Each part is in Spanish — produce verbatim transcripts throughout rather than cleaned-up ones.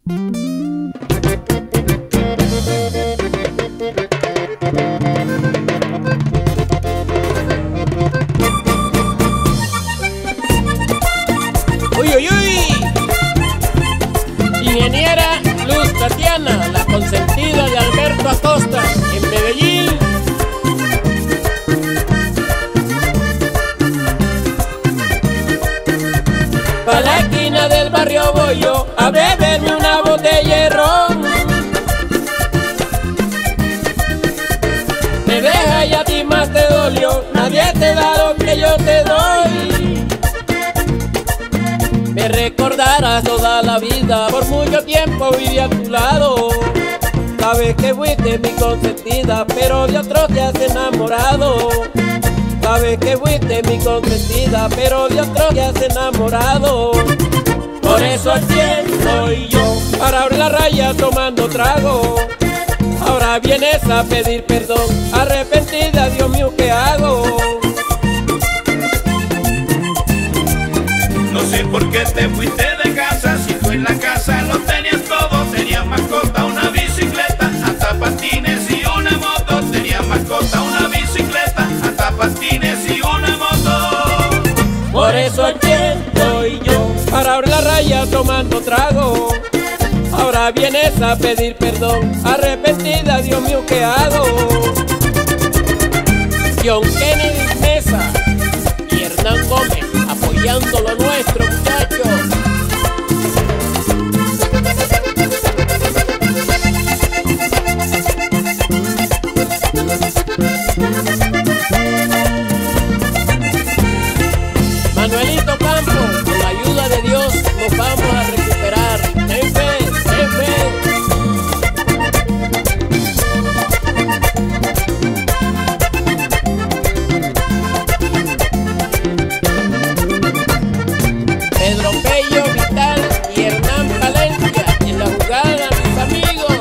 Uy, uy, uy. Ingeniera Luz Tatiana, la consentida de Alberto Acosta, en Medellín. Pa' la esquina del barrio voy yo a beberme una botella de ron. Me deja y a ti más te dolió, nadie te da lo que yo te doy. Me recordarás toda la vida, por mucho tiempo viví a tu lado. Sabes que fuiste mi consentida, pero de otro te has enamorado. Sabes que fuiste mi consentida, pero de otro te has enamorado. Por eso al cien soy yo, para abrir la raya tomando trago. Ahora vienes a pedir perdón, arrepentida, Dios mío, ¿qué hago? No sé por qué te fuiste de casa, si tú en la casa lo tenías todo. Tenías mascota, una bicicleta, hasta patines y una moto. Tenías mascota, una bicicleta, hasta patines y una moto. Por eso al cien soy yo, para abrir la raya tomando trago. Ahora vienes a pedir perdón, arrepentida, Dios mío, ¿qué hago? John Kennedy Mesa y Hernán Gómez apoyando lo nuestro, muchachos. Manuelito Campos, con la ayuda de Dios nos vamos a recuperar. Ten fe, ten fe. Pedro Pello Vital y Hernán Valencia en la jugada, mis amigos.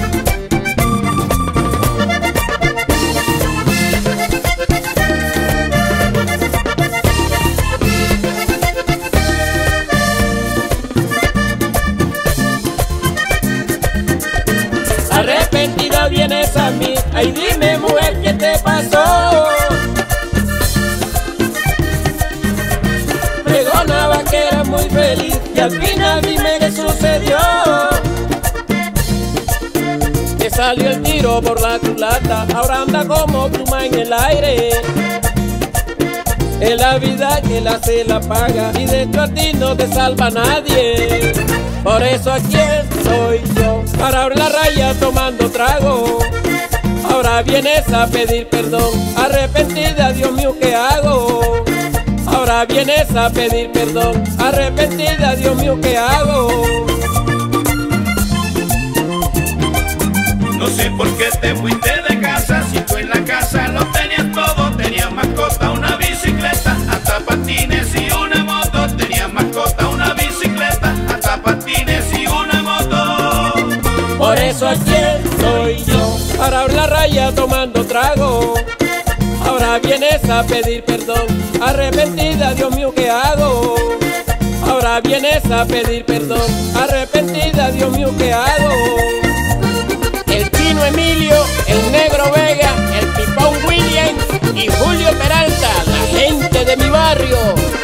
Arrepentida vienes a mí, ay dime mujer, ¿qué te pasó? Pregonaba que eras muy feliz y al final dime qué sucedió. Te salió el tiro por la culata, ahora anda como pluma en el aire. Es la vida que la se la paga y de esto a ti no te salva nadie. Por eso aquí soy yo, para abrir la raya tomando trago. Ahora vienes a pedir perdón, arrepentida, Dios mío, ¿qué hago? Ahora vienes a pedir perdón, arrepentida, Dios mío, ¿qué hago? No sé por qué te fuiste de casa, si tú en la casa lo tenías todo. Tenías mascota, una bicicleta, hasta patines y una moto. Tenías mascota, una bicicleta, hasta patines y una moto. Por eso aquí soy yo, para abrir la raya tomando trago. Ahora vienes a pedir perdón, arrepentida, Dios mío, ¿qué hago? Ahora vienes a pedir perdón, arrepentida, Dios mío, ¿qué hago? El Chino Emilio, el Negro Vega, el Pipón Williams y Julio Peralta, la gente de mi barrio.